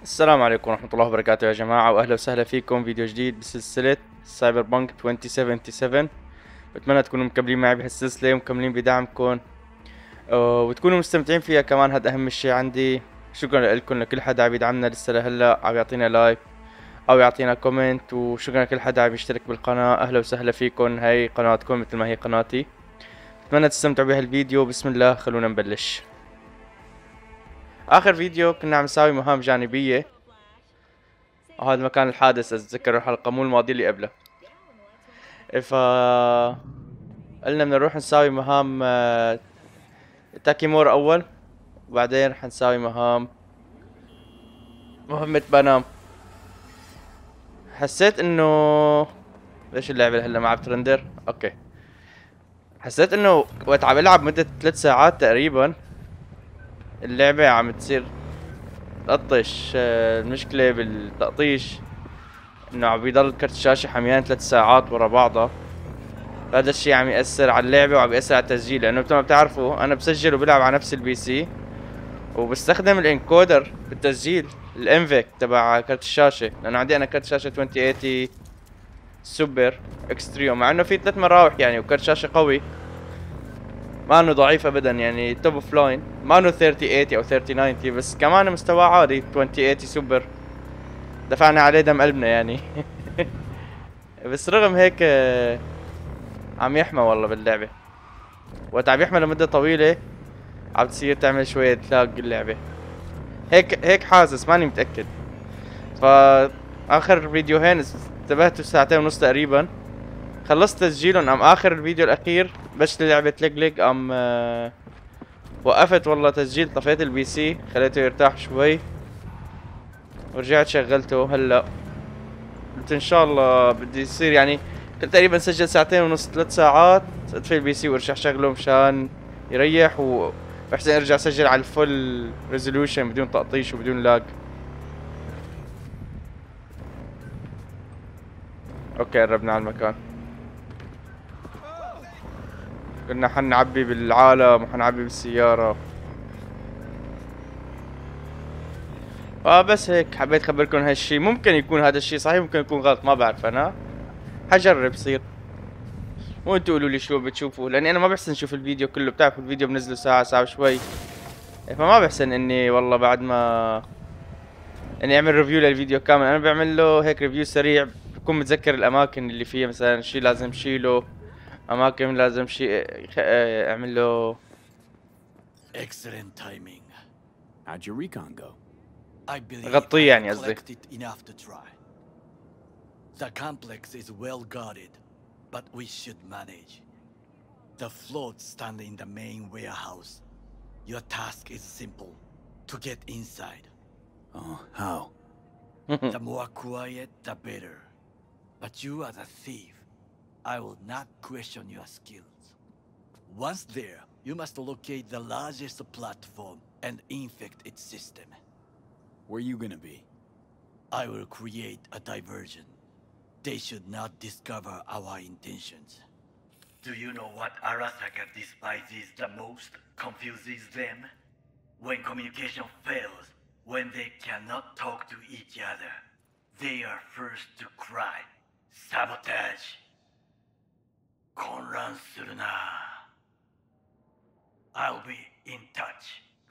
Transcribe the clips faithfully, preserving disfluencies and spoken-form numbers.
السلام عليكم ورحمة الله وبركاته يا جماعة، وأهلا وسهلا فيكم فيديو جديد بسلسلة سايبر بانك ألفين وسبعة وسبعين. بتمنى تكونوا مكملين معي بهالسلسلة ومكملين بدعمكم آه، وتكونوا مستمتعين فيها كمان. هذا أهم شي عندي. شكرا لكم، لكل حدا عم يدعمنا لسه لهلا، عم يعطينا لايك أو يعطينا كومنت، وشكرا لكل حدا عم يشترك بالقناة. أهلا وسهلا فيكم، هاي قناتكم مثل ما هي قناتي. بتمنى تستمتعوا بهالفيديو. بسم الله، خلونا نبلش. آخر فيديو كنا عم نساوي مهام جانبية، وهذا مكان الحادث اتذكر الحلقة مو الماضية اللي قبلها. ف قلنا بدنا نروح نساوي مهام آه، تاكيمور اول، وبعدين رح نساوي مهام مهمة بنام. حسيت انه ليش اللعبة هلا ما عم ترندر؟ اوكي. حسيت انه وقت عم العب مدة ثلاث ساعات تقريبا اللعبة عم تصير تقطش. آه، المشكلة بالتقطيش انه عم بيضل كرت الشاشة حميان ثلاث ساعات ورا بعضها. هذا الشيء عم يأثر على اللعبة وعم يأثر على التسجيل، لأنه مثل ما بتعرفوا أنا بسجل وبلعب على نفس البي سي، وبستخدم الانكودر بالتسجيل، الانفيك تبع كرت الشاشة، لأنه عندي أنا كرت شاشة ألفين وثمانين سوبر اكستريوم، مع إنه في ثلاث مراوح يعني، وكرت شاشة قوي ما إنه ضعيف أبدا، يعني توب اوف لاين، ما إنه ثلاثين ثمانين أو ثلاثين تسعين، بس كمان مستوى عالي ألفين وثمانين سوبر. دفعنا عليه دم قلبنا يعني. بس رغم هيك آه، عم يحمى والله باللعبة. وقت عم يحمى لمدة طويلة عم تصير تعمل شوية لاج اللعبة. هيك هيك حاسس، ماني متأكد. فآخر فيديوهين انتبهتوا ساعتين ونص تقريبا، خلصت تسجيلهم. ام آخر الفيديو الأخير بس اللعبة لق لق ام آه، وقفت والله تسجيل، طفيت البي سي خليته يرتاح شوي ورجعت شغلته هلا. قلت ان شاء الله بدي يصير يعني كنت تقريبا سجل ساعتين ونص ثلاث ساعات، اطفي البي سي وارجع شغله مشان يريح، وبحسن ارجع اسجل على الفول ريزولوشن بدون تقطيش وبدون لاج. اوكي قربنا على المكان. كنا حنعبي بالعالم وحنعبي بالسيارة. اه بس هيك حبيت اخبركم هالشي. ممكن يكون هذا الشي صحيح، ممكن يكون غلط، ما بعرف. انا حجرب صير، وانتوا قولوا لي شو بتشوفوا، لاني انا ما بحسن اشوف الفيديو كله. بتعرفوا الفيديو بنزله ساعة ساعة وشوي، فما بحسن اني والله بعد ما اني اعمل ريفيو للفيديو كامل. انا بعمل له هيك ريفيو سريع، بكون متذكر الاماكن اللي فيها، مثلا شي لازم شيله، اماكن لازم شي اعمل له. Excellent timing. How'd your recon go? I believe I غطيه have يعني قصدي. collected enough to try. The complex is well guarded, but we should manage. The floats stand in the main warehouse. Your task is simple: to get inside. Oh, how? The more quiet, the better. But you are the thief. I will not question your skills. Once there, you must locate the largest platform and infect its system. Where you gonna be? I will create a diversion. They should not discover our intentions. Do you know what Arasaka despises the most, confuses them? When communication fails, when they cannot talk to each other, they are first to cry. Sabotage. Konran suru na. I'll be in touch.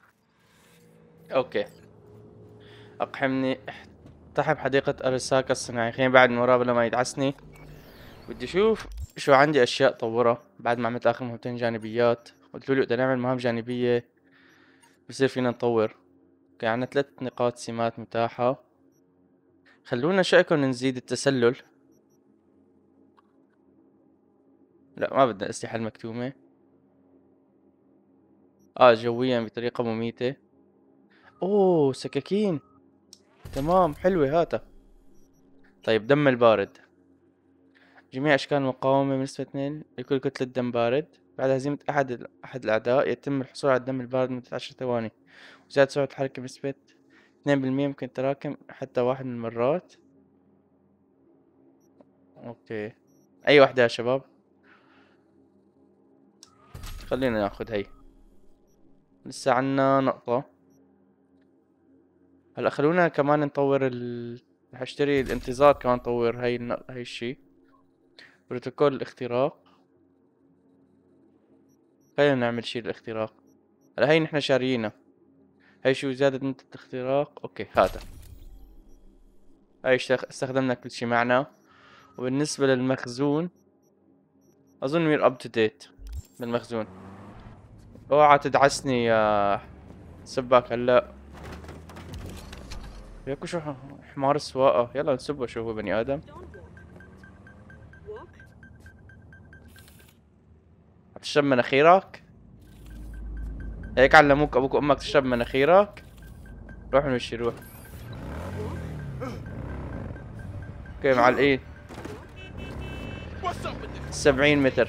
اوكي. اقحمني. اقتحم حديقة اريساكا الصناعي. خليني بعد من وراه بلا ما يدعسني. بدي اشوف شو عندي اشياء طورها بعد ما عملت اخر مهمتين جانبيات. قلتولي بدنا نعمل مهام جانبية بصير فينا نطور. اوكي، عنا ثلاث نقاط سمات متاحة. خلونا شئكن نزيد التسلل. لا ما بدنا الاسلحة المكتومة. اه جويا بطريقة مميتة. اوه سكاكين، تمام حلوة هاتا. طيب دم البارد. جميع أشكال المقاومة بنسبة اثنين لكل كتلة دم بارد. بعد هزيمة أحد أحد الأعداء يتم الحصول على الدم البارد لمدة عشر ثواني. وزيادة سرعة الحركة بنسبة اثنين بالمية، ممكن التراكم حتى واحد من المرات. أوكي، أي وحدة يا شباب؟ خلينا ناخد هي. لسه عنا نقطة. هلا خلونا كمان نطور ال رح اشتري الانتظار كمان نطور هاي الن... هاي الشي. بروتوكول الاختراق. خلينا نعمل شي الاختراق. هلا هاي نحن شاريينها. هاي شو زيادة مدة الاختراق. اوكي هذا. هاي اشتغ... استخدمنا كل شي معنا. وبالنسبة للمخزون اظن وير اب تو ديت بالمخزون. اوعى تدعسني يا سباك هلا. ياكو شو ح- حمار السواقة. يلا نسبه شو هو بني ادم. تشرب مناخيرك. هيك علموك ابوك وامك تشرب مناخيرك. روح من وشي روح. اوكي معلقين. سبعين متر.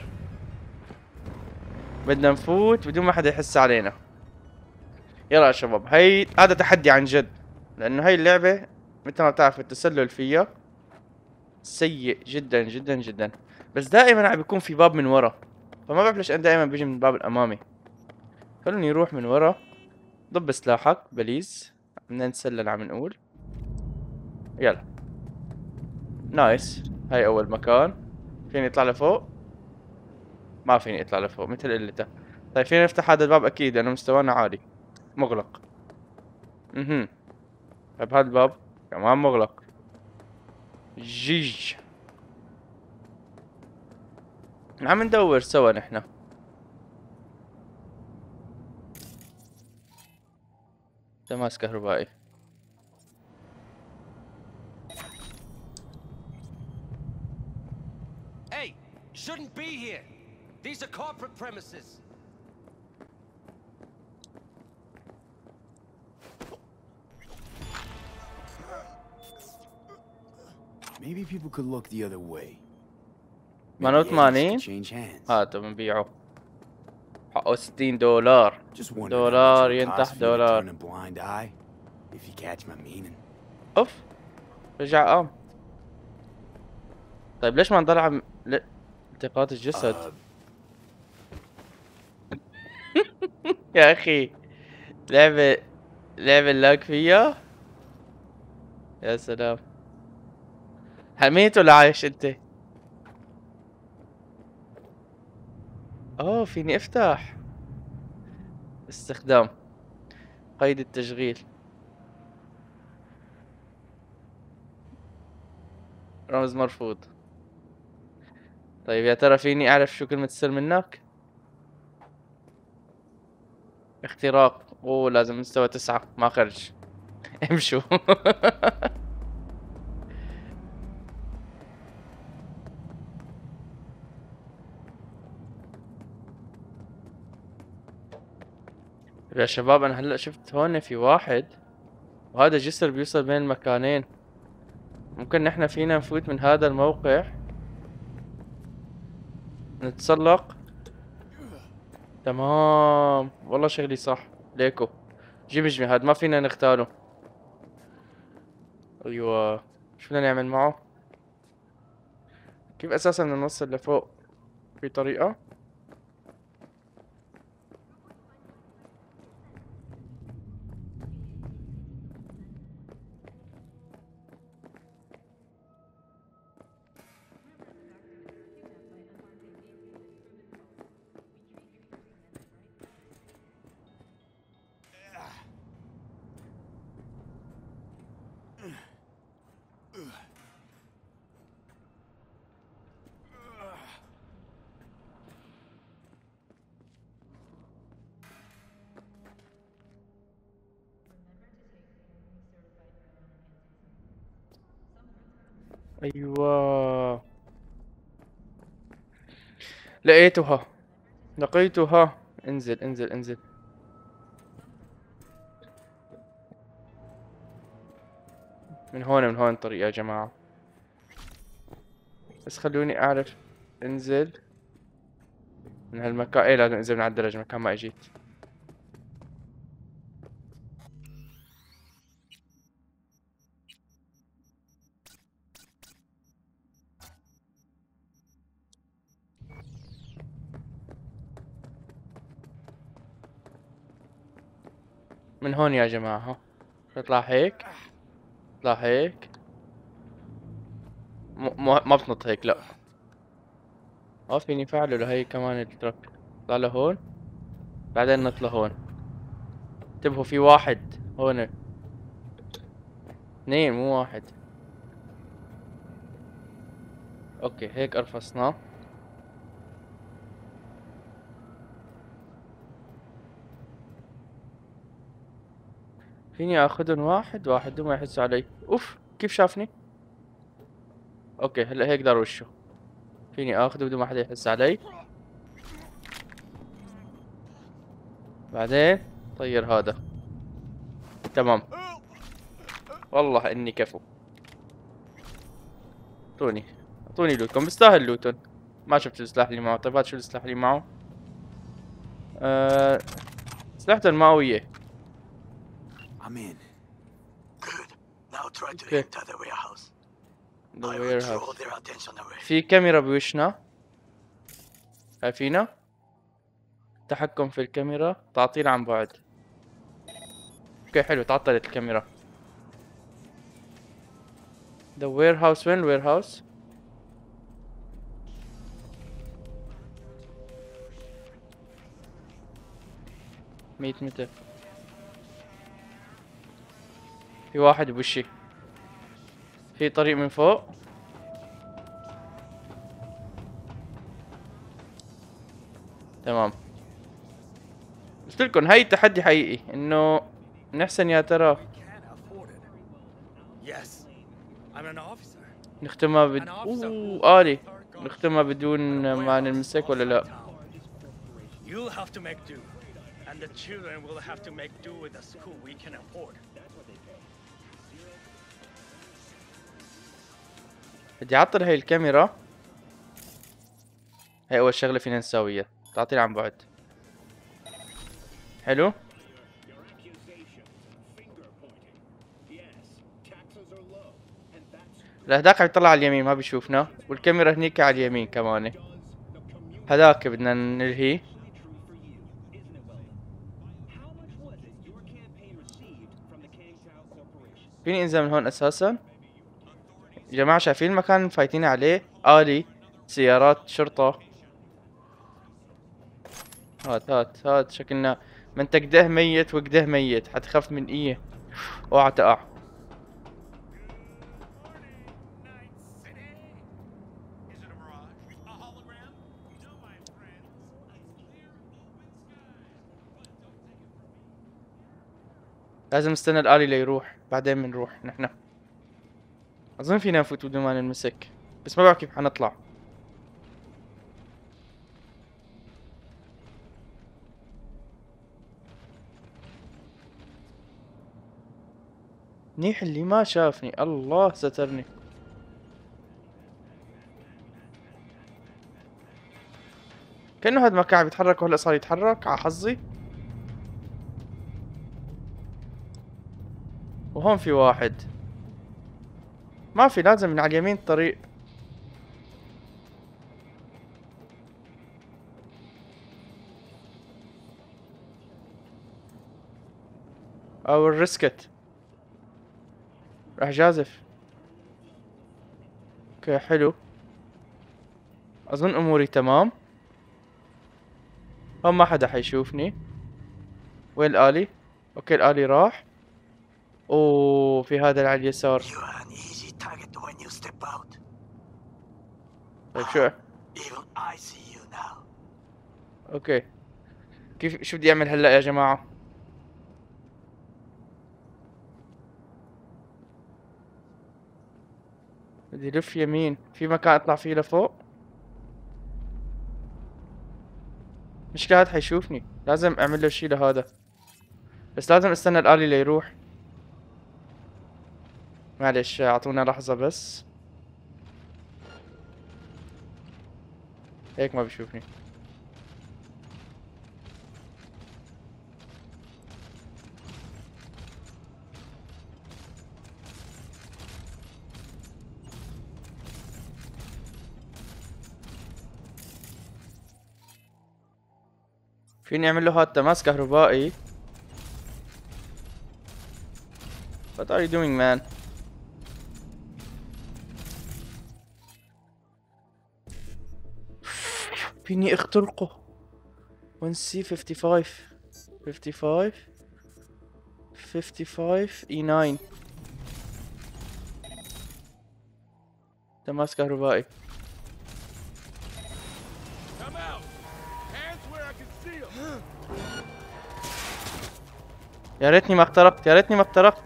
بدنا نفوت بدون ما حدا يحس علينا. يلا يا شباب هي هذا تحدي عن جد. لانه هاي اللعبة مثل ما بتعرف التسلل فيها سيء جدا جدا جدا. بس دائما عم بيكون في باب من ورا. فما بعرف ليش انا دائما بيجي من الباب الامامي. خلوني يروح من ورا. ضب سلاحك بليز. بدنا نتسلل عم نقول. يلا. نايس. هاي اول مكان. فيني اطلع لفوق. ما فيني اطلع لفوق مثل قلته. طيب فينا نفتح هذا الباب اكيد لانه مستوانا عالي. مغلق. اها. طيب هذا الباب كمان مغلق. جيج. عم ندور سوا نحن. تماس كهربائي. Hey, shouldn't be here. These are corporate premises. Maybe people could look the other way. ثمانية وثمانين. Change hands. هذا بنبيعه. حقه ستين دولار. Just wondering how دولار much it would ينتح cost for you to دولار. turn a blind eye, if you catch my meaning. اوف. رجع قام. طيب ليش ما نضل عم ل... التقاط الجسد. Uh, يا اخي. لعبة لعبة اللاك فيها. يا سلام. حميت ولا عايش انت؟ اوه فيني افتح. استخدام. قيد التشغيل. رمز مرفوض. طيب يا ترى فيني اعرف شو كلمة السر منك؟ اختراق. اوه لازم مستوى تسعة ما خرج. امشوا. يا شباب انا هلا شفت هون في واحد. وهذا جسر بيوصل بين المكانين. ممكن نحن فينا نفوت من هذا الموقع. نتسلق. تمام والله شغلي صح. ليكو. جمجمي هاد ما فينا نختاله. ايوه. شو بدنا نعمل معه؟ كيف اساسا بدنا نوصل لفوق؟ في طريقة؟ ايوه. لقيتها. لقيتها. انزل انزل انزل. من هون من هون الطريق يا جماعة. بس خلوني اعرف. انزل. من هالمكان. ايه لازم انزل من على الدرج مكان ما اجيت. من هون يا جماعة ها. اطلع هيك، اطلع هيك. م... م... ما بتنط هيك لا. اه فيني فعله لهي كمان الترك. اطلع لهون بعدين نط لهون. انتبهوا في واحد هون. اثنين مو واحد. اوكي هيك ارفصناه. فيني اخذهم واحد واحد بدون ما يحسوا علي. اوف كيف شافني. اوكي هلا هيك دار وشه. فيني اخذه بدون ما حدا يحس علي. بعدين طير هذا. تمام. والله اني كفو. اعطوني اعطوني لوتكم بيستاهل لوتون. ما شفت السلاح اللي معه. طيب هات شو السلاح اللي معه. أه... سلاحته المئوية. I'm in. Good. Now try to Okay. enter the warehouse. The I will draw warehouse. their attention away. في كاميرا بوشنا. شايفينها؟ تحكم في الكاميرا تعطيل عن بعد. اوكي حلو تعطلت الكاميرا. The warehouse وين الwarehouse؟ مية متر. في واحد بوشي. في طريق من فوق. تمام. قلت لكم هاي تحدي حقيقي انه نحسن يا ترى Yes, I'm an officer. نختمها بد... اوه آلي نختمها بدون ما نلمسك ولا لا. You'll have to make do, and the children will have to make do with the school we can afford. بدي اعطل هاي الكاميرا. هاي اول شغلة فينا نساويها تعطيل عن بعد. حلو. الهداك عم يطلع على اليمين ما بيشوفنا والكاميرا هنيك على اليمين كمان. هداك بدنا نلهي. فيني انزل من هون اساسا. يا جماعة شايفين المكان فايتين عليه آلي سيارات شرطة. هات هات هات شكلنا ما انت قده ميت وقده ميت حتخاف من ايه. اوعى تقع. لازم نستنى الآلي ليروح بعدين بنروح نحنا. اظن فينا نفوت بدون ما نلمسك بس ما بعرف كيف حنطلع. منيح اللي ما شافني. الله سترني. كأنه هذا ما كان عم يتحرك وهلا صار يتحرك على حظي. وهون في واحد. ما في لازم من على اليمين الطريق. او الريسكت راح جازف. اوكي حلو. اظن اموري تمام. هون ما حدا حيشوفني. وين الآلي؟ اوكي الآلي راح. اوه في هذا اللي على اليسار. You are an easy target when you step out. طيب شو Even I see you now. اوكي كيف شو بدي اعمل هلا يا جماعة؟ بدي لف يمين. في مكان اطلع فيه لفوق؟ مشكلة هاد حيشوفني. لازم اعمل له شي لهذا. بس لازم استنى الآلي ليروح. معلش اعطونا لحظة بس. هيك ما بيشوفني. فيني اعمل له هاد تماس كهربائي. are you doing man? فيني اخترقه. one C fifty-five fifty-five fifty-five E nine. تماس كهربائي. Come out. Hands where I can see them. يا ريتني ما اخترقت، يا ريتني ما اخترقت.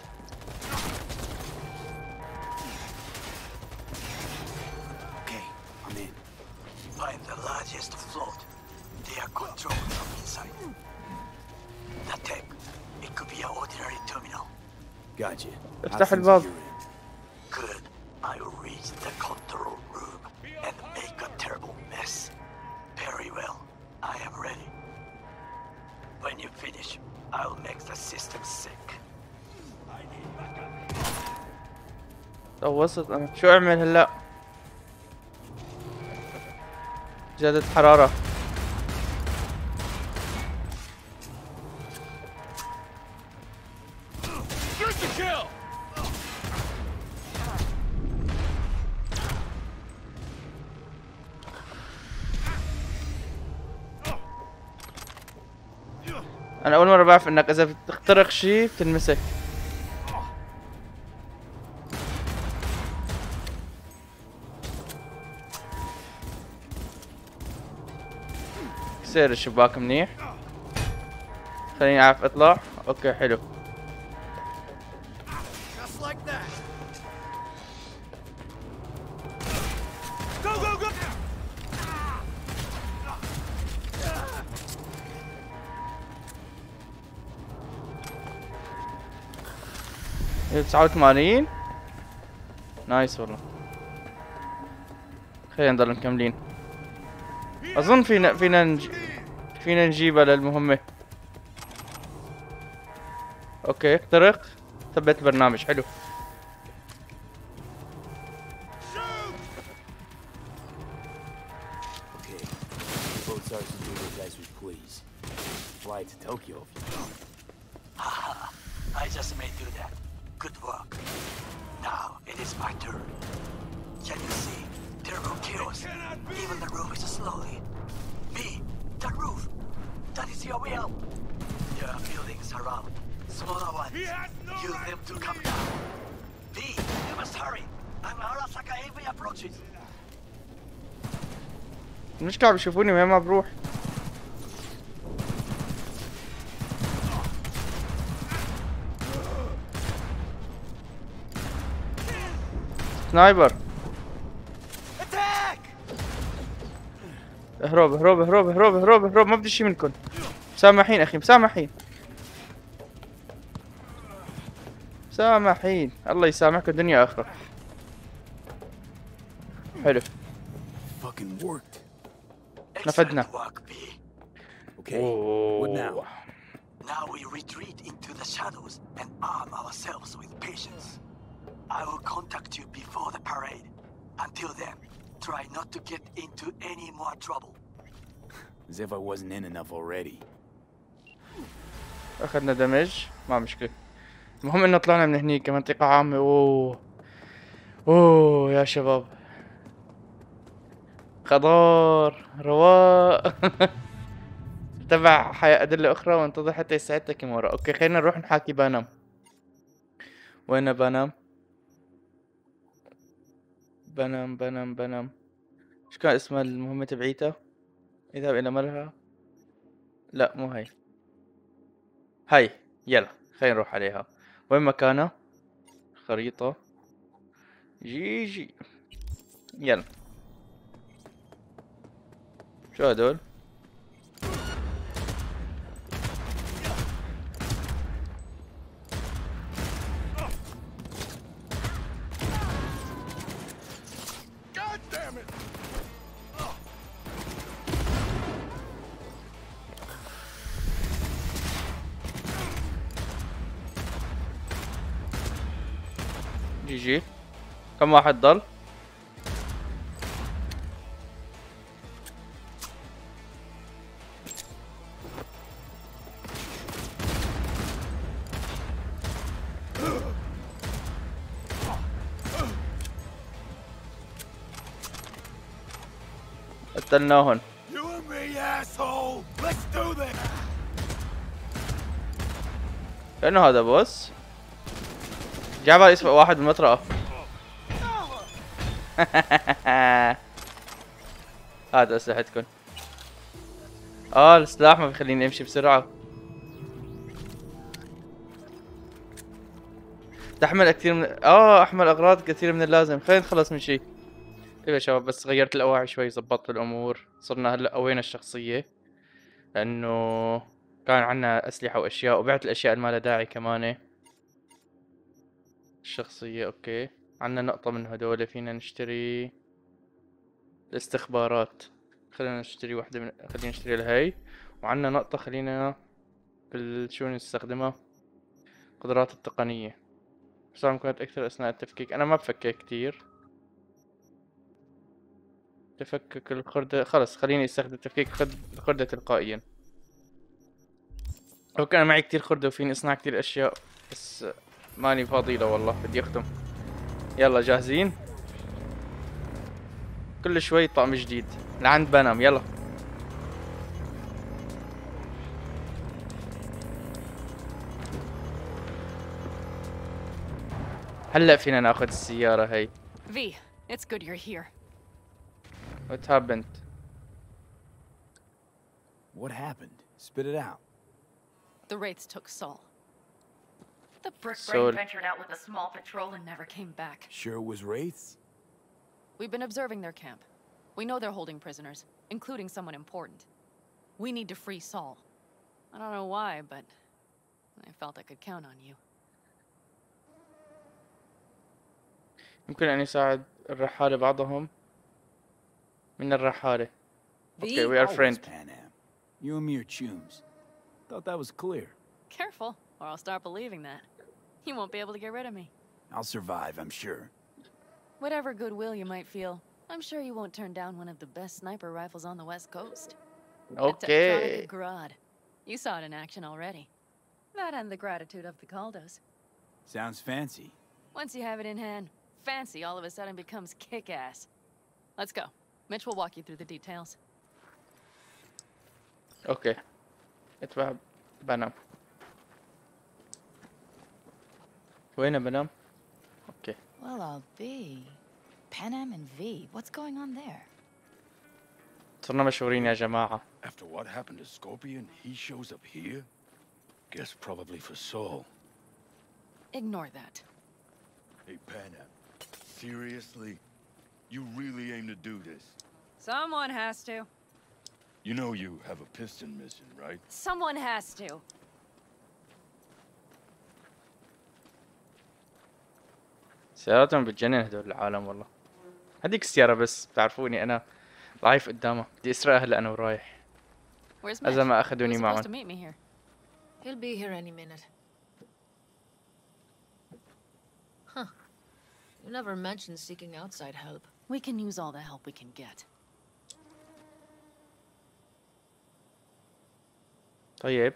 Okay, I'm in. Find the largest float. They are controlled from inside. The tech. It could be an ordinary terminal. Gotcha. افتح How's things on الباب. your end? Good. I will reach the control room and make a terrible mess. Very well. I am ready. When you finish, I'll make the system sick. طوست انا. شو اعمل هلا؟ زادت حرارة. Shoot to kill. انا اول مرة بعرف انك اذا بتخترق شي بتنمسك. كسر الشباك منيح. خليني اعرف اطلع. اوكي حلو. Just like that. Go go go. تسعة وثمانين. نايس والله. خلينا نضل مكملين. اظن فينا فينا نج... فينا نجيبها للمهمة. اوكي اخترق. ثبت البرنامج حلو. Okay. Both sergeants do this as we please. Fly to Tokyo if you want. Haha. I just may do that. Good work. Now it is my turn. Can you see? Turbo kills. Even the roof is slowly. B, the roof. That is your way out. There are buildings around. Smaller ones. Use them to come down. B, you must hurry. I'm Arasaka heavy approaches. المشكلة بيشوفوني وين ما بروح. سنايبر. اهرب اهرب اهرب اهرب اهرب اهرب. ما بدي شي منكم. مسامحين اخي مسامحين. مسامحين. الله يسامحكم دنيا اخرى. حلو. Fucking worked. نفدنا. Excellent work, B. Okay. What now? Now we retreat into the shadows and arm ourselves with patience. I will contact you before the parade. Until then, try not to get into any more trouble. As if I wasn't in enough already. اخذنا دمج. ما مشكلة. المهم انه طلعنا من هنيك منطقة عامة. اوه اوه يا شباب. خضار رواق. تبع حياة أدلة أخرى وانتظر حتى يساعدك كيمورا. أوكي خلينا نروح نحاكي بانام. وين بانام؟ بانام بانام بانام. شو كان اسمها المهمة تبعيتها؟ اذهب إلى ملهى. لا مو هي. هاي يلا خلينا نروح عليها. وين مكانها؟ خريطة. جي جي. يلا. شو هدول؟ God damn it. جي جي. كم واحد ضل؟ قتلناهن. You and me, asshole. Let's do this. كأنه هذا بوس. جاب على اسم واحد بالمطرقة. هذا أسلحتكم. اه السلاح ما بيخليني امشي بسرعة. تحمل كثير من اه احمل اغراض كثير من اللازم. خلينا نخلص من شيء. طيب يا شباب بس غيرت الاواعي شوي، زبطت الامور، صرنا هلا قوينا الشخصية لانه كان عنا اسلحة واشياء، وبعت الاشياء اللي ما لها داعي كمان. الشخصية اوكي، عنا نقطة من هدول فينا نشتري الاستخبارات. خلينا نشتري واحدة من خلينا نشتري الهي، وعنا نقطة خلينا بال... شو نستخدمها؟ قدرات التقنية. استخدام كانت أكثر أثناء التفكيك. أنا ما بفكك كتير. تفكك الخردة خلص خليني استخدم تفكيك خد... الخردة تلقائيا. لو كان معي كتير خردة وفيني أصنع كتير أشياء، بس ماني فاضي له والله، بدي أختم. يلا جاهزين؟ كل شوي طقم جديد لعند بنام. يلا هلا فينا ناخذ السيارة هي. V, it's good you're here. What happened? What happened? Spit it out. The Wraiths took Saul. The brick Saul. brain ventured out with a small patrol and never came back. Sure it was Wraiths? We've been observing their camp. We know they're holding prisoners, including someone important. We need to free Saul. I don't know why, but I felt I could count on you. يمكن أن يساعد الرحالة بعضهم من الرحالة. Okay, we are Always friends. Pan Am. You and me are chums. Thought that was clear. Careful, or I'll start believing that. You won't be able to get rid of me. I'll survive, I'm sure. Whatever goodwill you might feel, I'm sure you won't turn down one of the best sniper rifles on the West Coast. Okay. Tektronica Grad. You saw it in action already. That and the gratitude of the Caldos. Sounds fancy. Once you have it in hand, fancy all of a sudden becomes kick-ass. Let's go. Mitch will walk you through the details. Okay. اتبع بنام. وين بنام؟ Okay. Well, I'll be. Pan Am and V, what's going on there? صرنا مشهورين يا جماعة. After what happened to Scorpion, he shows up here? Guess probably for Saul. Ignore that. Hey, Pan Am. Seriously? You really aim to do this? Someone has to. You know you have a piston mission, right? Someone has to. سياراتهم بتجنن هدول العالم والله. هديك السيارة بس بتعرفوني أنا ضعيف قدامها، بدي أسرقها هلا أنا ورايح. Where's Mitch? إذا ما He was أخذوني supposed to معهم. meet me here. He'll be here any minute. Huh. You never mentioned seeking outside help. We can use all the help we can get. طيب.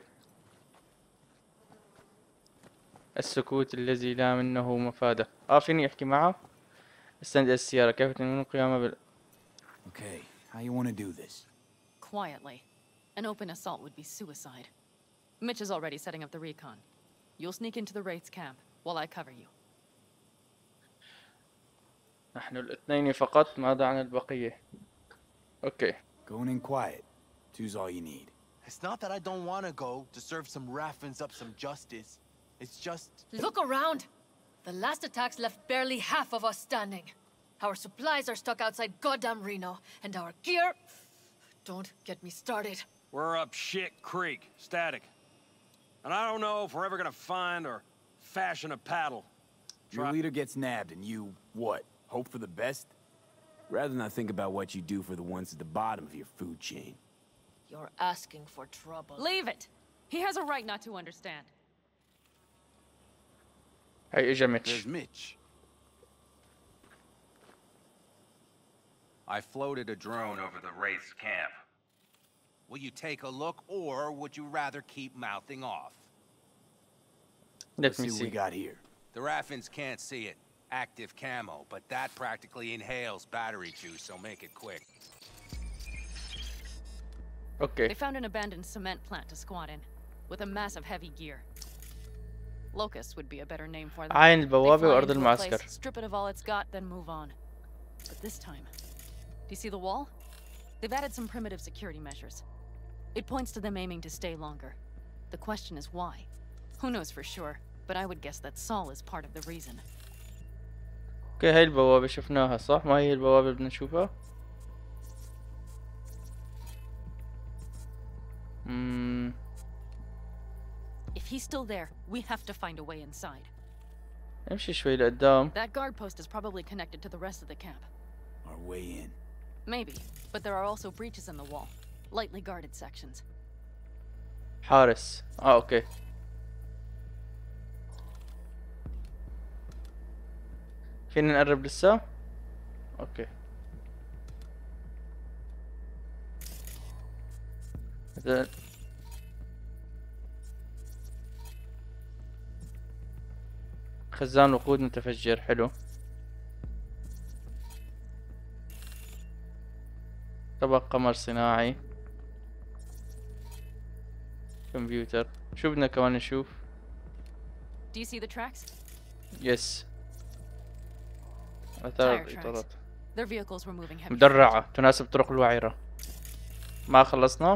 السكوت الذي لا منه مفادة. اه فيني احكي معه؟ استند السيارة كيف تنمون القيامة بال... Okay, how you want to do this? Quietly. An open assault would be suicide. Mitch is already setting up the recon. You'll sneak into the Wraiths camp while I cover you. نحن الاثنين فقط، ماذا عن البقية؟ اوكي. Going in quiet. Two's all you need. It's not that I don't want to go to serve some Raffins up some justice. It's just... Look around! The last attacks left barely half of us standing. Our supplies are stuck outside goddamn Reno, and our gear... Don't get me started. We're up Shit Creek, static. And I don't know if we're ever gonna find or fashion a paddle. Your Try- leader gets nabbed and you, what, hope for the best? Rather not think about what you do for the ones at the bottom of your food chain. You're asking for trouble. Leave it! He has a right not to understand. هي اجا There's ميتش. Mitch. I floated a drone over the Wraiths camp. Will you take a look, or would you rather keep mouthing off? Let Let's me see what we see. got here. The Raffins can't see it. Active camo, but that practically inhales battery juice, so make it quick. اوكي. They found an abandoned cement plant to squat in, with a massive heavy gear. Locust would be a better name for them. عاين They البوابة fly وأرض into a المعسكر. place, strip it of all it's got, then move on. But this time, do you see the wall? They've added some primitive security measures. It points to them aiming to stay longer. The question is why? Who knows for sure, but I would guess that Saul is part of the reason. اوكي هاي البوابة شفناها صح؟ ما هي البوابة اللي بدنا نشوفها؟ اممم If he's still there, we have to find a way inside. امشي شوي لقدام. That guard post is probably connected to the rest of the camp. Our way in. Maybe, but there are also breaches in the wall. Lightly guarded sections. حارس. اه اوكي. فينا نقرب لسه؟ اوكي. هذا خزان وقود متفجر حلو. طبق قمر صناعي. كمبيوتر. شو بدنا كمان نشوف؟ Do you see the tracks? يس. Tire اثار tracks. اطارات. Their vehicles were moving heavy. مدرعة تناسب طرق الوعرة. ما خلصنا؟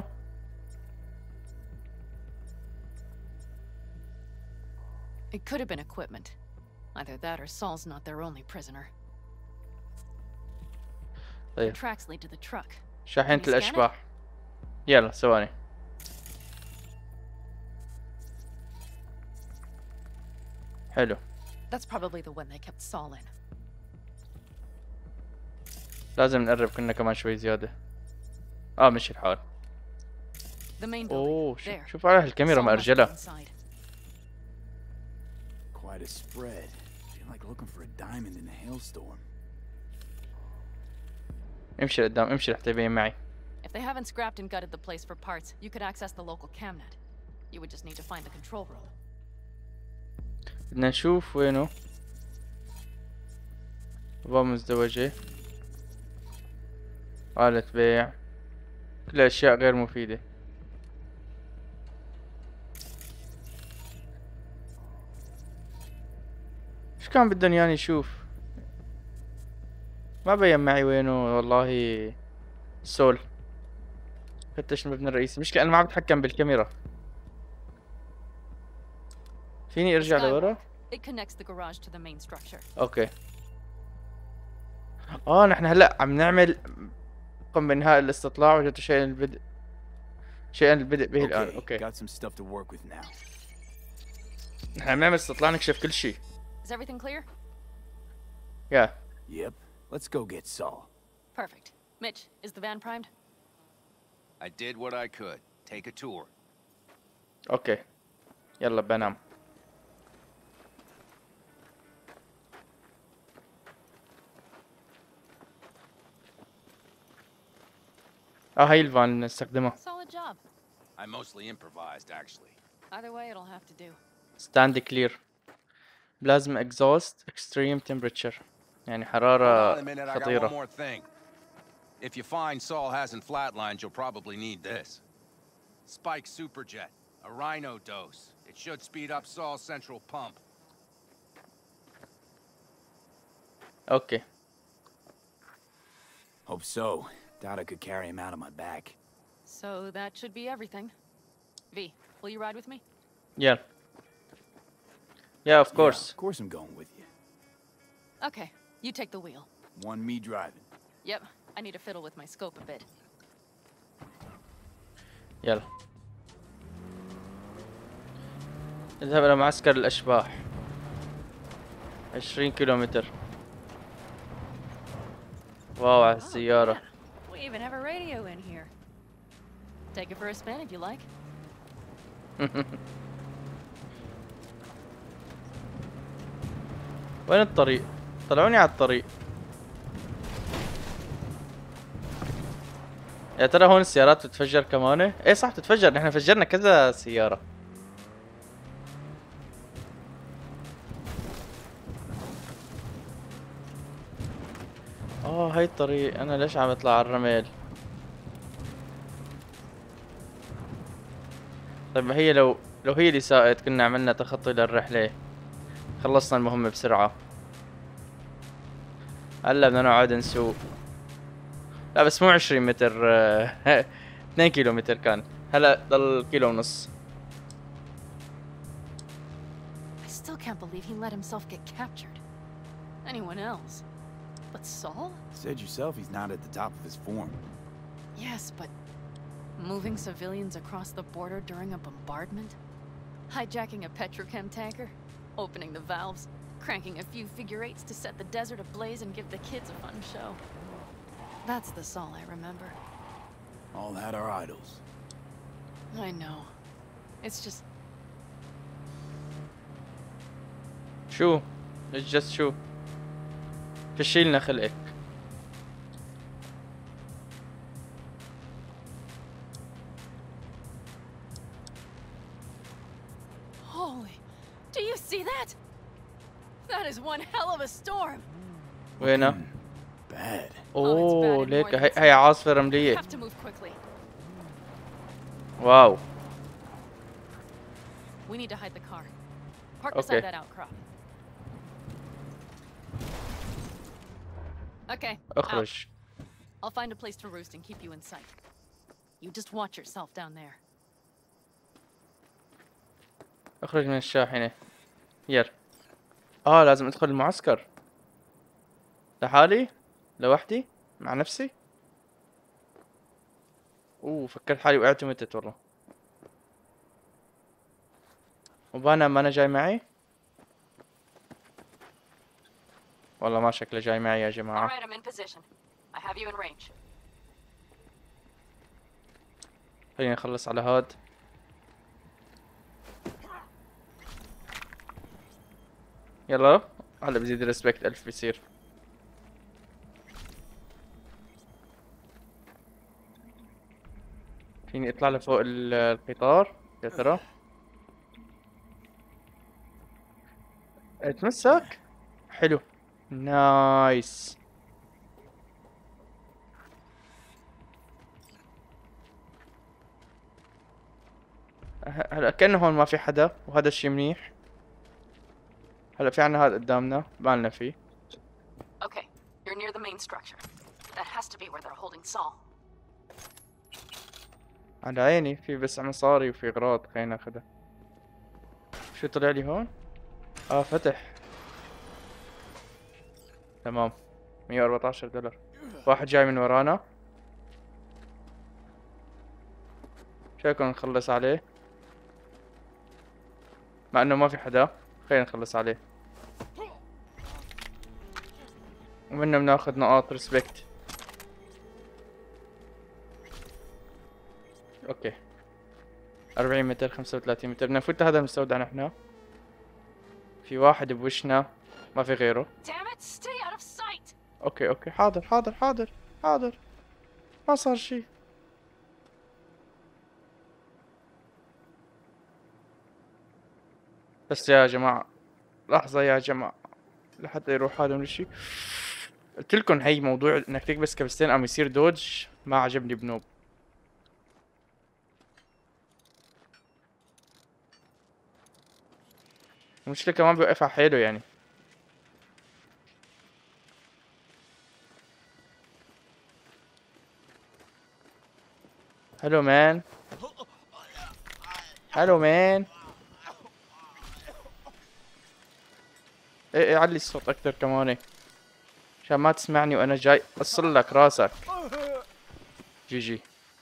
It could have been equipment. Either that or Saul's not their only prisoner. The طيب. tracks lead to the truck. شاحنة Can you scan it? الأشباح. يلا ثواني. حلو. That's probably the one they kept Saul in. لازم نقرب كنا كمان شوي زيادة. اه مشي الحال. The main building. اوه There. شوف على الكاميرا Saul must be مأرجلة. inside. Quite a spread. Feel like looking for a diamond in a hailstorm. امشي لقدام امشي لحتى يبين معي. If they haven't scrapped and gutted the place for parts, you could access the local camnet. You would just need to find the control room. بدنا نشوف وينه. باب مزدوجة. آلة بيع. كلها أشياء غير مفيدة. ايش كان بدهم ياني يشوف؟ ما بين معي وينه والله. سول. فتش المبنى الرئيسي. مشكلة أنا ما عم بتحكم بالكاميرا. فيني ارجع لورا؟ It connects the garage to the main structure. اوكي. اه نحن هلا عم نعمل قم بانهاء الاستطلاع وجدت شيئا البدء شيئا البدء به الان. Okay, اوكي. got some stuff to work with now. نحن عم نعمل استطلاع نكشف كل شيء. Is everything clear? يا. Yep. Let's go get Saul. Perfect. Mitch, is the van primed? I did what I could. Take a tour. اوكي. يلا بنام. اه هاي الفان اللي نستخدمها. Solid job. I mostly improvised, actually. Either way, it'll have to do. ستاند كلير. بلازما اكزوست اكستريم تمبرتشر. يعني Hold حرارة on a minute, I got one خطيرة. more thing. If you find Saul hasn't flatlined, you'll probably need this. Spike Superjet, a Rhino dose. It should speed up Saul's central pump. اوكي. Hope so. Doubt I could carry him out on my back. So that should be everything. V, will you ride with me? يلا. Yeah, of Yeah, course. of course I'm going with you. Okay, you take the wheel. One me driving. Yep, I need to fiddle with my scope a bit. يلا. اذهب إلى معسكر الأشباح. عشرين كيلومتر. واو على السيارة. Oh, yeah. We even have a radio in here. Take it for a spin if you like. وين الطريق؟ طلعوني على الطريق. يا ترى هون السيارات تتفجر كمان؟ ايه صح تتفجر، نحن فجرنا كذا سيارة. اه هاي الطريق، انا ليش عم اطلع على الرمل؟ طيب هي لو لو هي اللي ساقت كنا عملنا تخطي للرحلة، خلصنا المهمة بسرعة. هلا بدنا نقعد نسوق. لا بس مو عشرين متر، اثنين كيلو متر كان، هلا ضل كيلو ونص. I still can't believe he let himself get captured. Anyone else? But Saul? Said yourself he's not at the top of his form. Yes, but moving civilians across the border during a bombardment? Hijacking a petrochem tanker? Opening the valves? Cranking a few figure eights to set the desert ablaze and give the kids a fun show. That's the Saul I remember. All had our idols. I know. It's just... شو؟ It's just شو؟ فشيلنا خلقك. Holy... Do you see that? That is one hell of a storm. وينها؟ Bad. اوه ليك هي هي عاصفة رملية. Have to move quickly. واو. We need to hide the car. Park Okay. beside that outcrop. Okay. اخرج. Out. I'll find a place to roost and keep you in sight. You just watch yourself down there. اخرج من الشاحنة. يلا. اه لازم ادخل المعسكر. لحالي؟ لوحدي؟ مع نفسي؟ اوه فكرت حالي وقعت ومتت والله. وبانا ما انا جاي معي؟ والله ما شكله جاي معي يا جماعة. Alright, I'm in position. I have you in range. خلينا نخلص على هاد. يلا هلا بزيد ريسبكت ألف بيصير. فيني اطلع لفوق القطار يا ترى؟ اتمسك؟ حلو. نايس. هلا كأنه هون ما في حدا وهذا الشي منيح. هلا في عنا هذا قدامنا بالنا فيه. Okay, you're near the main structure. That has to be where they're holding Saul. على عيني، في بس مصاري وفي اغراض خلينا ناخذها. شو طلع لي هون؟ اه فتح. تمام. مية وأربعة عشر دولار. واحد جاي من ورانا. شكله نخلص عليه. مع انه ما في حدا، خلينا نخلص عليه. ومنه بناخذ نقاط ريسبكت. اوكي. أربعين متر، خمسة وثلاثين متر، بدنا نفوت هذا المستودع نحن. في واحد بوشنا، ما في غيره. اوكي اوكي حاضر حاضر حاضر حاضر. ما صار شي. بس يا جماعة لحظة يا جماعة لحتى يروح هذا من الشي. قلت لكم هي موضوع انك تكبس كبستين عم يصير دوج ما عجبني بنوب. المشكلة كمان بيوقف على حاله يعني. هلو مان. هلو مان. ايه ايه علي الصوت اكتر كمان عشان ما تسمعني وانا جاي اصل لك راسك. جي جي.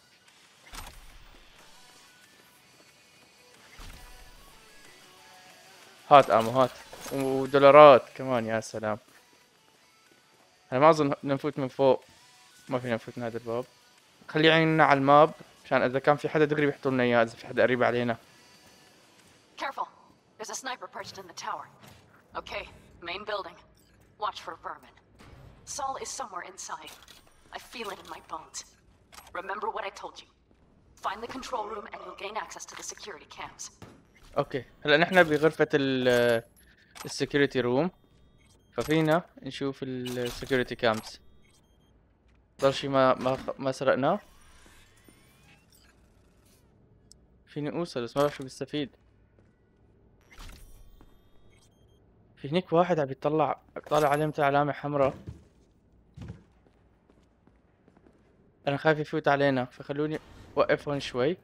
هات امو هات ودولارات كمان يا سلام. انا ما اظن نفوت من فوق، ما فينا نفوت من هذا الباب. خلي عيننا على الماب عشان اذا كان في حدا دغري بيحطوا لنا اياه، اذا في حدا قريب علينا. Careful. There's a sniper perched in the tower. Okay, main building. Watch for vermin. Saul is somewhere inside. I feel it in my bones. Remember what I told you. Find the control room and you'll gain access to the security cams. اوكي هلا نحن بغرفة ال السكيورتي روم، ففينا نشوف السكيورتي كامز. ضل شي ما ما ما سرقناه. فيني اوصل بس ما بعرف شو بستفيد. في هنيك واحد عم يطلع طالع عليه مثل علامة حمراء. انا خايف يفوت علينا فخلوني اوقف هون شوي.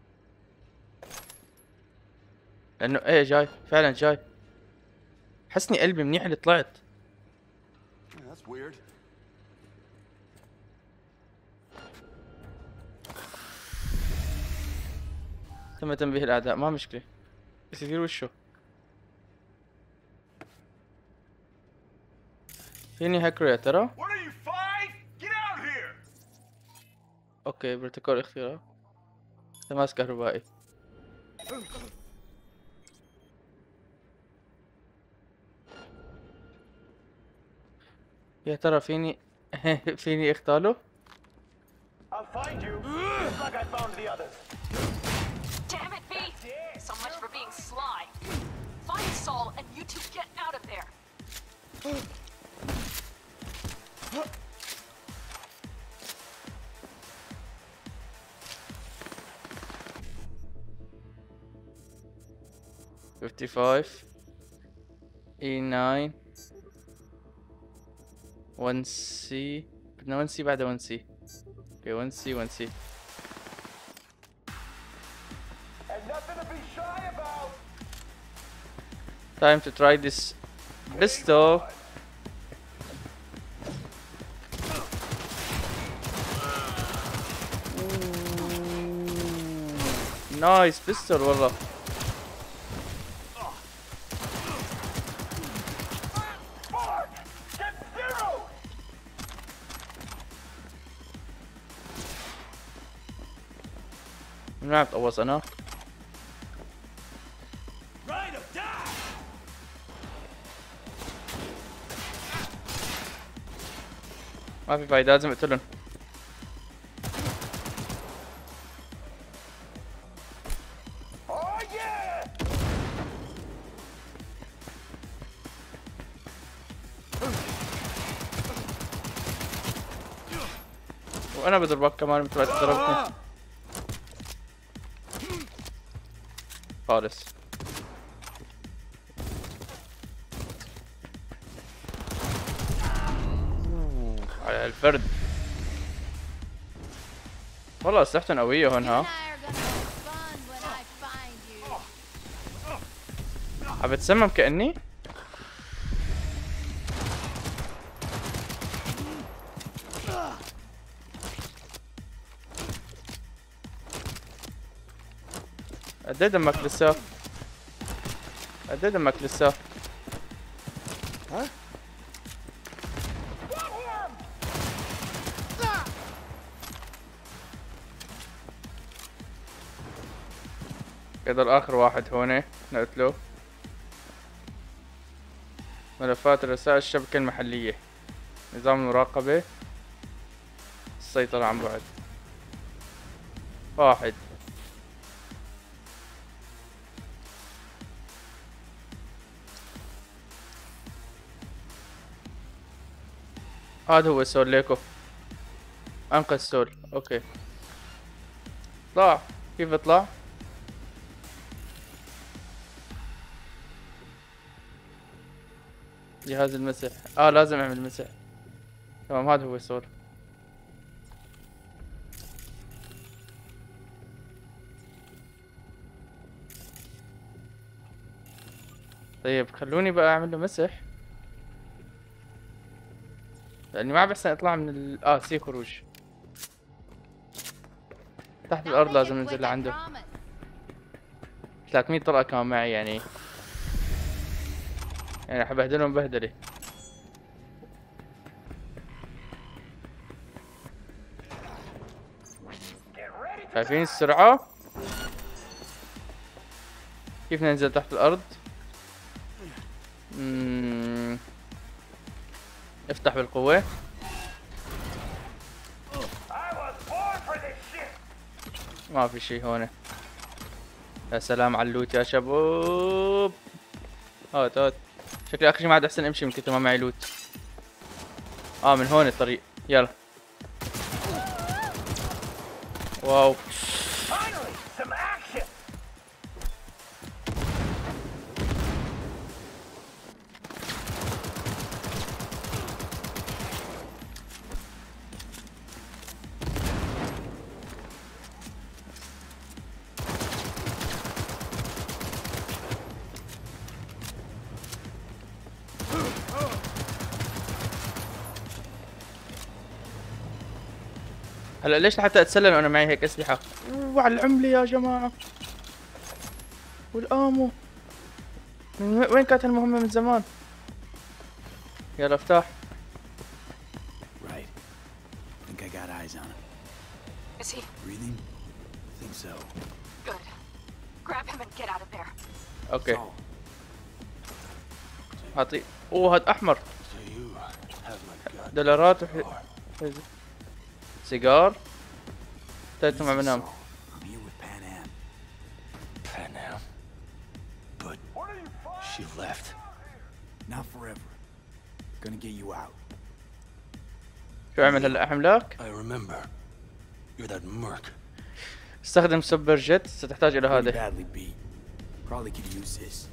لانه ايه جاي فعلا جاي. حسني قلبي منيح اللي طلعت. That's weird. تم تنبيه الاعداء ما مشكلة بس يدير وشه. فيني هاكر يا ترى؟ اوكي بروتوكول اختراق تماس كهربائي. يا ترى فيني فيني اختاله؟ Damn it, V! So much for being sly. Find Saul and you two get out of there. fifty-five E nine one C بدنا one C بعد one C. اوكي one C one C. Time to try this pistol. نايس بيستول والله. من عم تقوص انا؟ ما في فايدة لازم اقتلهم. وانا بضربك كمان مثل ما ضربتني. فارس على الفرد والله اسلحتهم قوية هون. ها عم بتسمم كأني قد ايه دمك لسه؟ قد ايه دمك لسه؟ ها؟ هذا اخر واحد هون نقتله. ملفات رسائل الشبكة المحلية، نظام المراقبة، السيطرة عن بعد. واحد هذا هو سول ليكو. انقذ سول. اوكي طلع. كيف اطلع؟ جهاز المسح. اه لازم اعمل مسح. تمام هذا هو سول. طيب خلوني بقى اعمل له مسح لاني ما بحسن اطلع من ال اه سي خروج. تحت الارض لازم ننزل لعنده. ثلاثمية طلقة كمان معي يعني يعني راح ابهدلهم بهدلة. شايفين السرعة؟ كيف ننزل تحت الارض؟ مم. افتح بالقوة. ما في شي هون. يا سلام على اللوت يا شباب. هات هات. شكلي اخر شي ما عاد احسن امشي من كثر ما معي لوت. اه من هون الطريق. يلا. واو. هلا ليش لحتى اتسلل وانا معي هيك اسلحه؟ وعلى العمله يا جماعه والامو. من وين كانت المهمه من زمان؟ يلا افتح. Right. Think I got eyes on him. Is he? Breathing? Think so. Good. Grab him and get out of there. اوكي. اعطي. اوه هاد احمر. دولارات وح... سيجار. تايتم عم بنام. I'm here with Pan Am. Pan Am. But she left. Not forever. Gonna get you out. شو عمل هلا حملاك؟ I remember. You're that merc. استخدم سوبر جيت، ستحتاج الى هذا. Badly beat. Probably could use this.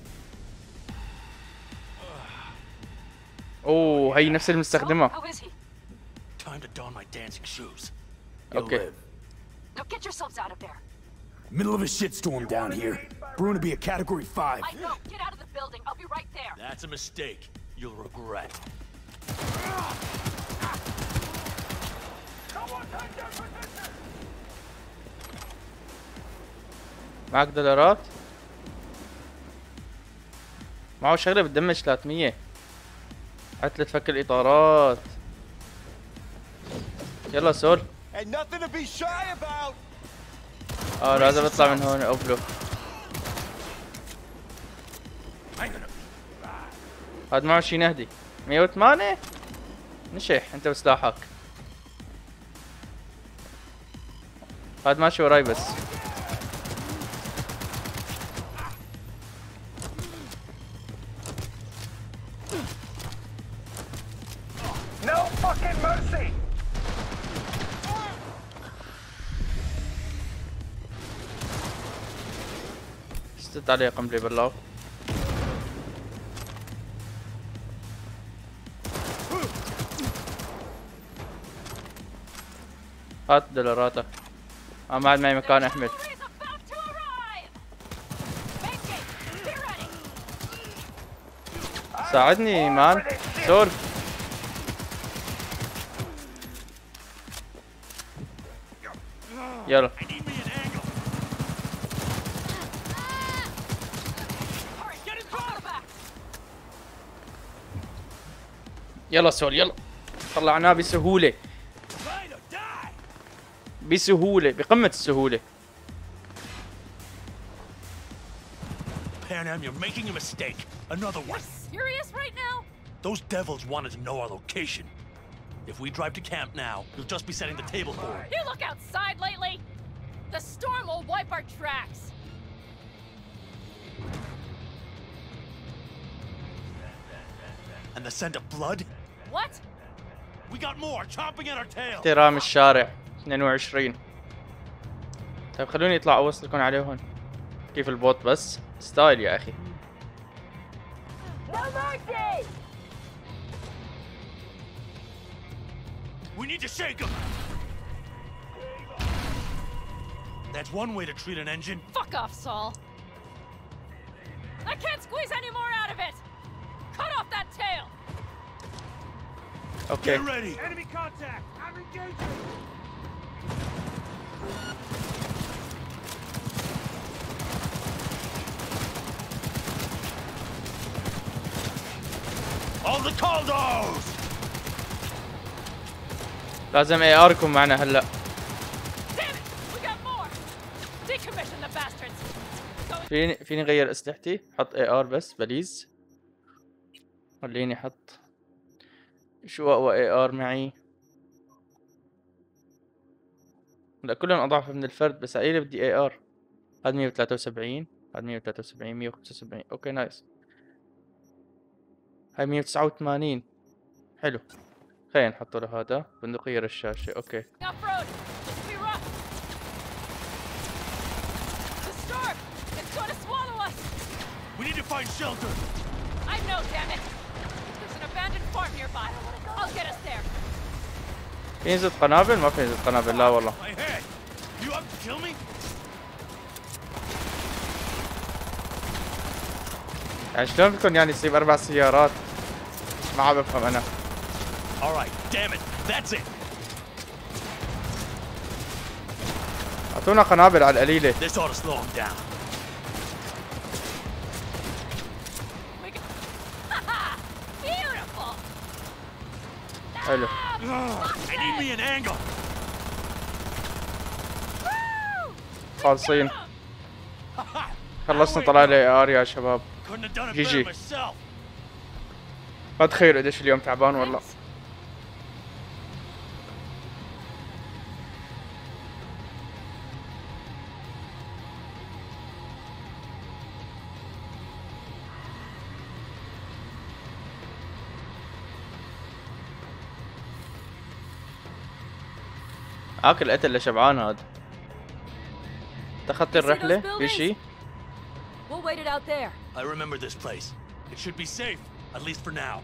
اوه هي نفس المستخدمة. How is he? Time to don my dancing shoes. Okay. Now get yourselves out of there. Middle of a shitstorm down here. Brewing to be a category five. I know. Get out of the building. I'll be right there. That's a mistake. You'll regret. معك دولارات؟ معه شغلة بتدمج ثلاثمية. عتلة فك الإطارات. يلا سول. اه لازم اطلع من هون اوفلو. هاد معه شي نهدي. مية وثمانية؟ نشح انت وسلاحك. هاد ماشي وراي بس. No fucking mercy! استت عليه قنبلة بالله. هات دولاراتك. اه ما عاد معي مكان احمل. ساعدني مان سول. يلا يلا سول يلا. طلعناه بسهولة بسهولة بقمة السهولة. Pan Am, you're making a mistake. Another one. Serious right now? Those devils wanted to know our location. If we drive to camp now, you'll just be setting the table for it. You look outside lately? The storm will wipe our tracks. And the scent of blood? What? We got more chomping at our tail. احترام الشارع اثنين وعشرين. طيب خلوني اطلع اوصلكم عليه هون. كيف البوت بس ستايل يا اخي. We need to shake him. That's one way to treat an engine. Fuck off, Saul. I can't squeeze any more out of it. Cut off that tail. Okay. Get ready. Enemy contact! I'm engaging! All the Caldos! لازم اي ار يكون معنا هلا. فيني فيني غير اسلحتي. حط اي ار بس بليز. خليني احط شو اقوى اي ار معي. لا كلهم اضعف من الفرد بس عيلة بدي اي ار. هاد مية وثلاثة وسبعين هاد مية وثلاثة وسبعين مية وخمسة وسبعين. اوكي نايس. هاي مية وتسعة وثمانين حلو. خلينا نحط له هذا بندقية الشاشة. اوكي We need to find shelter. I know, damn it. There's an abandoned farm nearby. I'll get us there. في نزلت قنابل؟ ما في نزلت قنابل لا والله. My head. You have to kill me? يعني شلون بدكم يعني يصيب اربع سيارات؟ ما عم بفهم انا. All right, damn it. That's it. اعطونا قنابل على القليلة. This ought to slow him down. حلو. I need me an angle. خالصين. خلصنا طلع لي ار يا شباب. Couldn't have done it جي better جي. myself. ما تخيلوا قديش اليوم تعبان والله. اكل قتل لشبعان هذا. تخطي الرحلة في شي؟ We'll wait it out there. I remember this place. It should be safe, at least for now.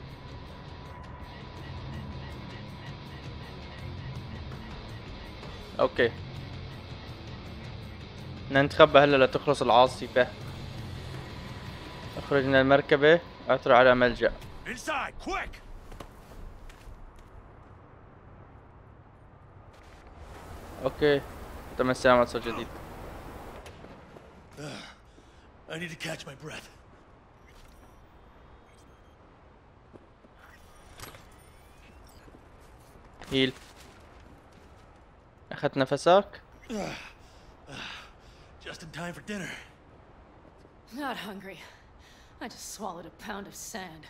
اوكي. بدنا نتخبى هلا لتخلص العاصفة. اخرج من المركبة اعثر على ملجأ. Inside, quick! اوكي. تم السلام على صوت جديد. I need to catch my breath. هيل. اخذت نفسك؟ Just in time for dinner. Not hungry. I just swallowed a pound of sand.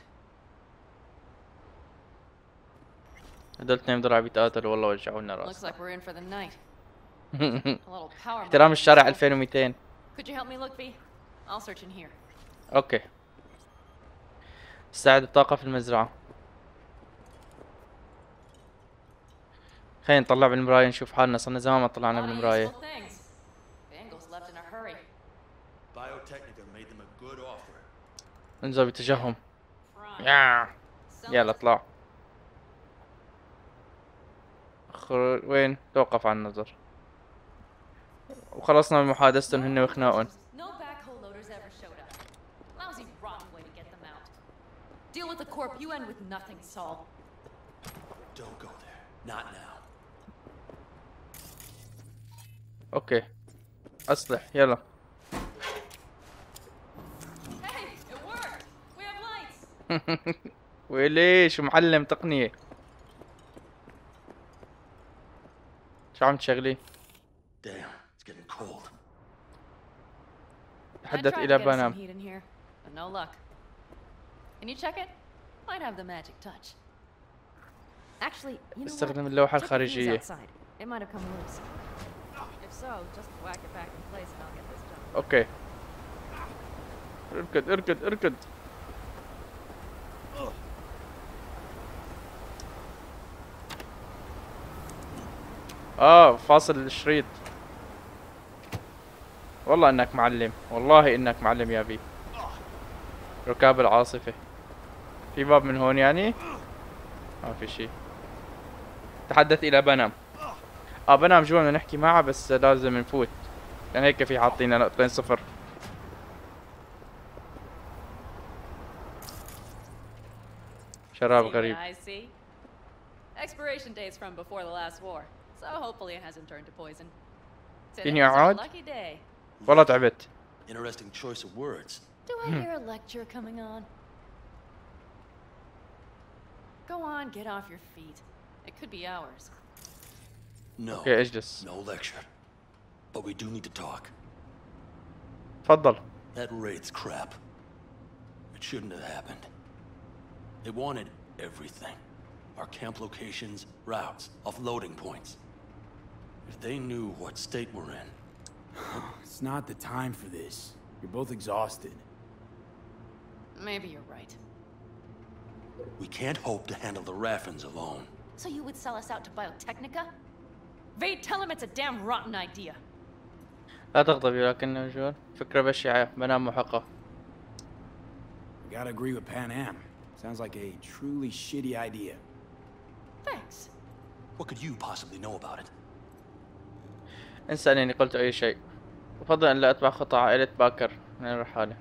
هدول اثنين بدهم عم يتقاتلوا والله وجعونا Looks راسنا. like we're in for the night. A little power. احترام الشارع ألفين ومئتين. Could you help me look, V? I'll search in here. اوكي. استعد الطاقة في المزرعة. خلينا نطلع بالمراية نشوف حالنا، صرنا زمان ما طلعنا بالمراية. انزل باتجاههم. يا يلا اطلع. خر... وين؟ توقف عن النظر. وخلصنا من محادثتهم هن وخناقهم. Deal with the corp. You end with nothing, Saul. Don't go there. Not now. اوكي. اصلح يلا. Hey, it worked. We have lights. وليش معلم تقنية. شو عم تشغلي؟ Damn, it's getting cold. تحدث إلى بنام. No luck. Can you check it? Might have the magic touch. Actually, you know استخدم اللوحة الخارجية. It might have come loose. If so, just whack it back in place and I'll get this done. اوكي. اركض اركض اركض. اه فاصل الشريط. والله انك معلم، والله انك معلم يا بي. ركاب العاصفة. في باب من هون يعني؟ ما في شي. تحدث الى بنام. اه بنام جوا بدنا نحكي معها بس لازم نفوت. لان هيك في حاطين نقطتين صفر. شراب غريب. Expiration dates from before the last war, so hopefully it hasn't turned to poison. فيني اقعد؟ والله تعبت. Interesting choice of words. Do I hear a lecture coming on? Go on, get off your feet. It could be hours. No. اوكي اجلس. No lecture. But we do need to talk. تفضل. That raid's crap. It shouldn't have happened. They wanted everything. Our camp locations, routes, offloading points. If they knew what state we're in. It's not the time for this. You're both exhausted. Maybe you're right. We can't hope to handle the Raffens alone. So you would sell us out to Biotechnica? Vade, tell him it's a damn rotten idea. لا تغضبي لكن جون فكرة بشعة بنام محقة. I gotta agree with Pan Am. Sounds like a truly shitty idea. Thanks. What could you possibly know about it? انسى انني قلت اي شيء. افضل ان لا اتبع خطى عائلة باكر من الرحالة.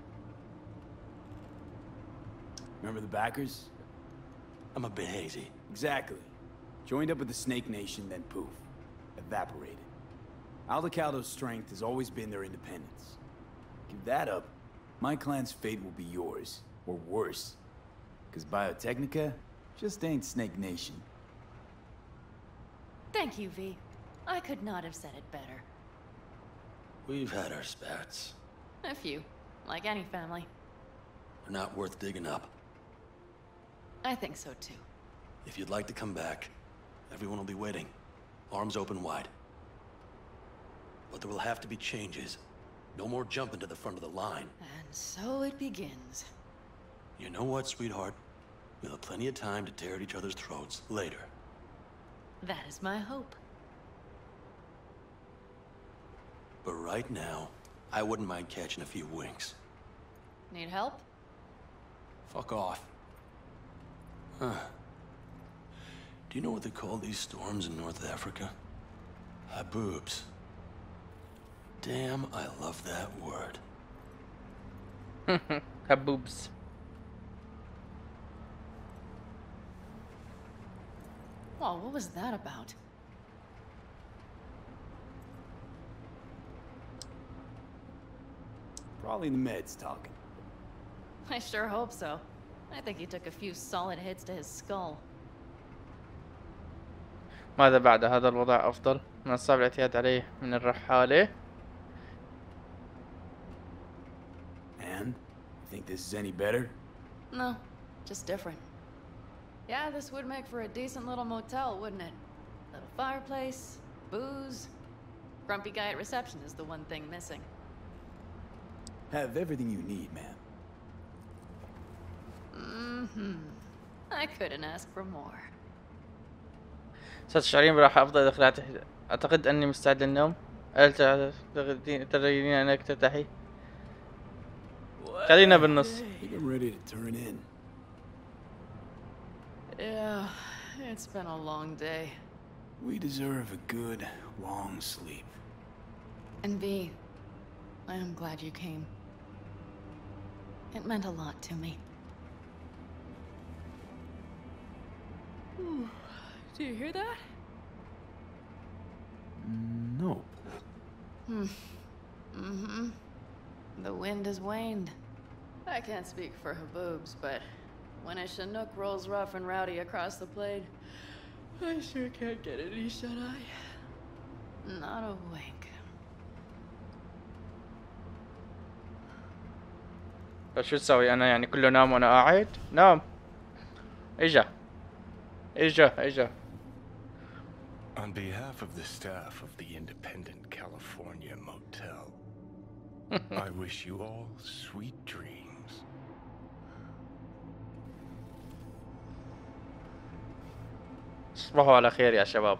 Remember the backers? I'm a bit hazy. Exactly. Joined up with the Snake Nation, then poof. Evaporated. Aldecaldo's strength has always been their independence. Give that up, my clan's fate will be yours, or worse. Because Biotechnica just ain't Snake Nation. Thank you, V. I could not have said it better. We've had our spats. A few, like any family. They're not worth digging up. I think so too. If you'd like to come back, everyone will be waiting. Arms open wide. But there will have to be changes. No more jumping to the front of the line. And so it begins. You know what, sweetheart? We'll have plenty of time to tear at each other's throats later. That is my hope. But right now, I wouldn't mind catching a few winks. Need help? Fuck off. Huh. Do you know what they call these storms in North Africa? Haboobs. Damn, I love that word. Haboobs. Well, what was that about? Probably the meds talking. I sure hope so. I think he took a few solid hits to his skull. ماذا بعد هذا الوضع أفضل؟ من الصعب الاعتياد عليه من الرحالة. And? You think this is any better? No, just different. Yeah, this would make for a decent little motel, wouldn't it? Little fireplace, booze. Grumpy guy at reception is the one thing missing. Have everything you need, man. Mm-hmm. I couldn't ask for more. ستشعرين براحة أفضل إذا خلعت. أعتقد أني مستعد للنوم. هل تريدين أنك ترتاحي؟ خلينا بالنص. I'm ready to turn in. Yeah, it's been a long day. We deserve a good, long sleep. And V, I am glad you came. It meant a lot to me. Do you hear that? No. Hmm. Mm-hmm. The wind has waned. I can't speak for Haboobs, but when a Chinook rolls rough and rowdy across the plain, I sure can't get any shut-eye. Not a wink. شو تسوي أنا يعني كله نام وأنا قاعد؟ نام. إجا. إجا إجا. On behalf of the staff of the Independent California Motel, I wish you all sweet dreams. تصبحوا على خير يا شباب.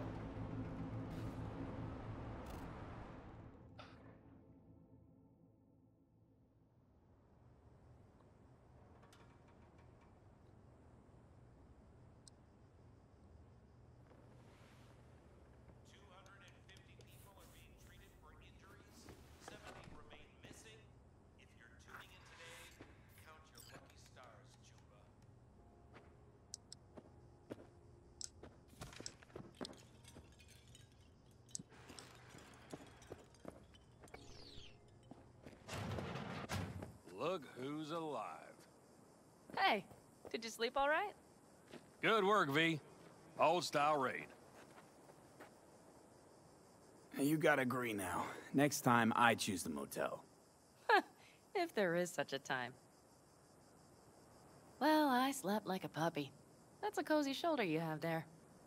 Look who's alive. Hey, did you sleep all right? Good work, V. Old style raid. You gotta agree now. Next time, I choose the motel. If there is such a time. Well, I slept like a puppy. That's a cozy shoulder you have there.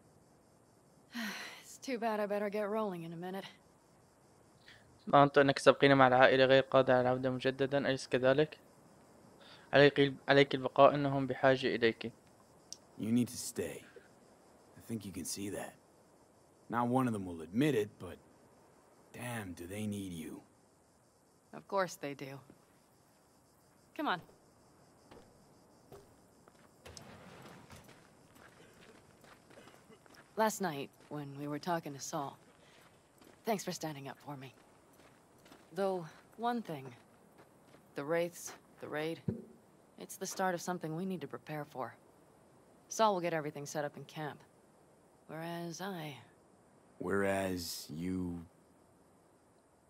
It's too bad I better get rolling in a minute. ظننت أنك تبقين مع العائلة غير قادرة على العودة مجددا، أليس كذلك؟ عليك عليك البقاء، إنهم بحاجة إليك. You need to stay. I think you can see that. Not one of them will admit it, but damn, do they need you. Of course they do. Come on. Last night, when we were talking to Saul, thanks for standing up for me. Though, one thing. The Wraiths, the raid, it's the start of something we need to prepare for. Saul will get everything set up in camp. Whereas I... Whereas you...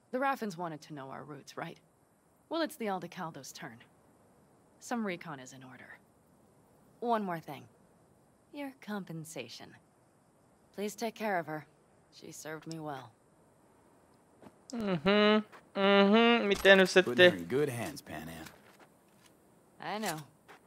The Raffens wanted to know our roots, right? Well, it's the Aldecaldo's turn. Some recon is in order. One more thing. Your compensation. Please take care of her. She served me well. Mhm. Mhm. مئتين وستة. Putting her in good hands, Panam. I know.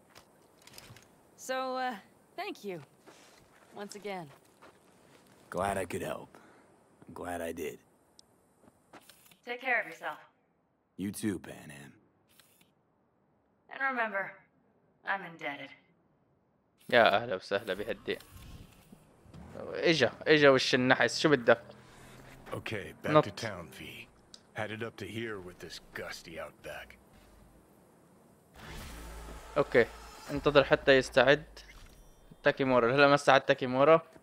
So, uh, thank you. Once again. Glad I could help. I'm glad I did. Take care of yourself. You too, Panam. And remember, I'm indebted. يا اهلا وسهلا بهدي. اجا اجا وش النحس شو بدك؟ Okay, back Not- to town, V. Headed up to here with this gusty outback. اوكي انتظر حتى يستعد تاكيمورا. هلا ما استعد تاكيمورا.